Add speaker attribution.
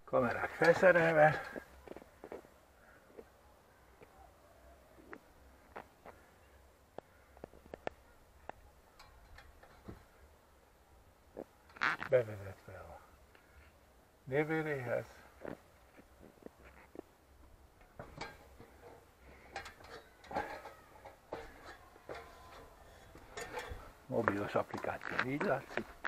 Speaker 1: Kamerák felszerelve. Bevezetve a névéréhez. Mobilos applikáció így látszik.